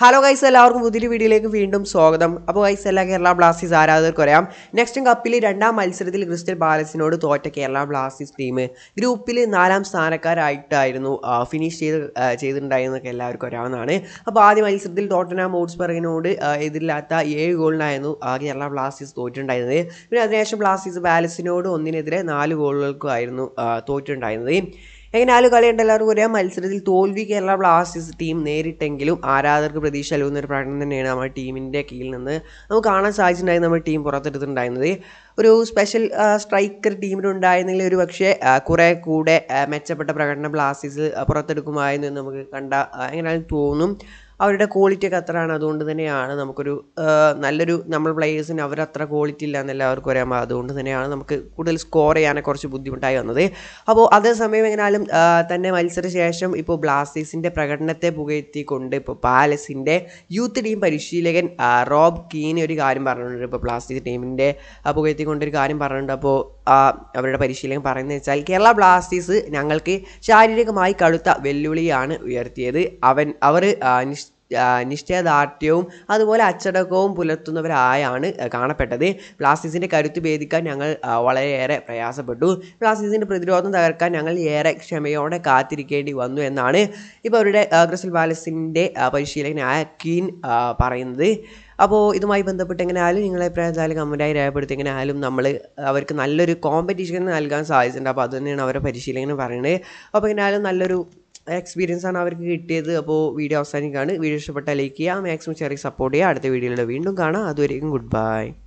Hello guys, എല്ലാവർക്കും പുതിയൊരു വീഡിയോയിലേക്ക് വീണ്ടും സ്വാഗതം. അപ്പോൾ ഗൈസ്, എല്ലാ കേരള ബ്ലാസ്റ്റേഴ്സ് ആരാധകർക്ക് അറിയാം, നെക്സ്റ്റ് കപ്പിൽ രണ്ടാം മത്സരത്തിൽ ക്രിസ്റ്റൽ പാലസിനോട് തോറ്റ കേരള ബ്ലാസ്റ്റേഴ്സ് ടീം ഗ്രൂപ്പിൽ 4ാം സ്ഥാനക്കാരായിട്ടായിരുന്നു ഫിനിഷ് ചെയ്തിട്ടുണ്ടായിരുന്നൊക്കെ എല്ലാവർക്കും അറിയാവുന്നതാണ്. അപ്പോൾ ആദ്യ മത്സരത്തിൽ ടോട്ടൻഹാം ഹോട്ട്സ്പറിനോട് എതിരില്ലാത്ത 7 ഗോളിനായിരുന്നു കേരള ബ്ലാസ്റ്റേഴ്സ് തോറ്റിട്ടുണ്ടായിരുന്നത്. പിന്നെ അതിനുശേഷം ബ്ലാസ്റ്റേഴ്സ് പാലസിനോട് 1-നെതിരെ 4 ഗോളുകൾക്കുമായിരുന്നു തോറ്റിട്ടുണ്ടായിരുന്നത്. എങ്ങനെയാലും കളിയുണ്ട് എല്ലാവർക്കും അറിയാം. മത്സരത്തിൽ തോൽവി കേരള ബ്ലാസ്റ്റേഴ്സ് ടീം നേരിട്ടെങ്കിലും ആരാധകർക്ക് പ്രതീക്ഷ നൽകുന്ന ഒരു പ്രകടനം തന്നെയാണ് നമ്മുടെ ടീമിൻ്റെ കീഴിൽ നിന്ന് നമുക്ക് കാണാൻ സാധിച്ചിട്ടുണ്ടായിരുന്നു. നമ്മുടെ ടീം പുറത്തെടുത്തിട്ടുണ്ടായിരുന്നത് ഒരു സ്പെഷ്യൽ സ്ട്രൈക്കർ ടീമിനുണ്ടായിരുന്നെങ്കിൽ ഒരു പക്ഷേ കുറേ കൂടെ മെച്ചപ്പെട്ട പ്രകടനം ബ്ലാസ്റ്റേഴ്സ് പുറത്തെടുക്കുമായിരുന്നു എന്ന് നമുക്ക് എങ്ങനെയാലും തോന്നും. അവരുടെ ക്വാളിറ്റി ഒക്കെ അത്രയാണ്. അതുകൊണ്ട് തന്നെയാണ് നമുക്കൊരു നല്ലൊരു നമ്മൾ പ്ലേയേഴ്സിന് അവരത്ര ക്വാളിറ്റി ഇല്ല എന്ന് എല്ലാവർക്കും അറിയാം. അതുകൊണ്ട് തന്നെയാണ് നമുക്ക് കൂടുതൽ സ്കോർ ചെയ്യാനൊക്കെ കുറച്ച് ബുദ്ധിമുട്ടായി വന്നത്. അപ്പോൾ അതേസമയം എങ്ങനെയാലും തന്നെ മത്സരശേഷം ഇപ്പോൾ ബ്ലാസ്റ്റേഴ്സിൻ്റെ പ്രകടനത്തെ പുകഴ്ത്തിക്കൊണ്ട് ഇപ്പോൾ പാലസിൻ്റെ യൂത്ത് ടീം പരിശീലകൻ റോബ് കീൻ ഒരു കാര്യം പറഞ്ഞിട്ടുണ്ട്. ഇപ്പോൾ ബ്ലാസ്റ്റേഴ്സ് ടീമിൻ്റെ പുകഴ്ത്തിക്കൊണ്ടൊരു കാര്യം പറഞ്ഞിട്ടുണ്ട്. അപ്പോൾ അവരുടെ പരിശീലകൻ പറയുന്നത് വെച്ചാൽ, കേരള ബ്ലാസ്റ്റേഴ്സ് ഞങ്ങൾക്ക് ശാരീരികമായി കടുത്ത വെല്ലുവിളിയാണ് ഉയർത്തിയത്. അവർ നിശ്ചയദാർഢ്യവും അതുപോലെ അച്ചടക്കവും പുലർത്തുന്നവരായാണ് കാണപ്പെട്ടത്. ബ്ലാസ്റ്റേഴ്സിൻ്റെ കരുത്ത് ഭേദിക്കാൻ ഞങ്ങൾ വളരെയേറെ പ്രയാസപ്പെട്ടു. ബ്ലാസ്റ്റേഴ്സിൻ്റെ പ്രതിരോധം തകർക്കാൻ ഞങ്ങൾ ഏറെ ക്ഷമയോടെ കാത്തിരിക്കേണ്ടി വന്നു എന്നാണ് ഇപ്പോൾ അവരുടെ ക്രിസ്റ്റൽ പാലസിൻ്റെ പരിശീലകനായ കീൻ പറയുന്നത്. അപ്പോൾ ഇതുമായി ബന്ധപ്പെട്ട് എങ്ങനെയായാലും നിങ്ങളെ അഭിപ്രായം കമൻറ്റായി രേഖപ്പെടുത്തി. എങ്ങനെയായാലും നമ്മൾ അവർക്ക് നല്ലൊരു കോമ്പറ്റീഷൻ നൽകാൻ സാധിച്ചിട്ടുണ്ട്. അപ്പോൾ അത് തന്നെയാണ് അവരുടെ പരിശീലകൻ പറയുന്നത്. അപ്പോൾ എങ്ങനെയായാലും നല്ലൊരു എക്സ്പീരിയൻസ് ആണ് അവർക്ക് കിട്ടിയത്. അപ്പോൾ വീഡിയോ അവസാനിക്കുകയാണ്. വീഡിയോ ഇഷ്ടപ്പെട്ടാൽ ലൈക്ക് ചെയ്യുക, മാക്സിമം ചെറിയ സപ്പോർട്ട് ചെയ്യുക. അടുത്ത വീഡിയോയിലൂടെ വീണ്ടും കാണാം. അതുവരെയും ഗുഡ് ബൈ.